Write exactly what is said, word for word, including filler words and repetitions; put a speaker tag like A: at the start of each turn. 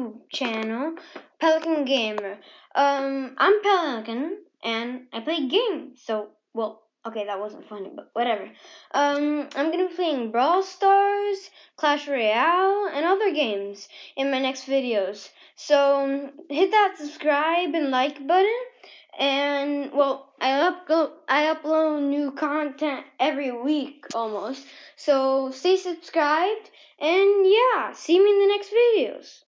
A: YouTube channel, Pelican Gamer. Um, I'm Pelican, and I play games. So, well, okay, that wasn't funny, but whatever. Um, I'm gonna be playing Brawl Stars, Clash Royale, and other games in my next videos. So, hit that subscribe and like button. And well, I upload I upload new content every week almost. So stay subscribed, and yeah, see me in the next videos.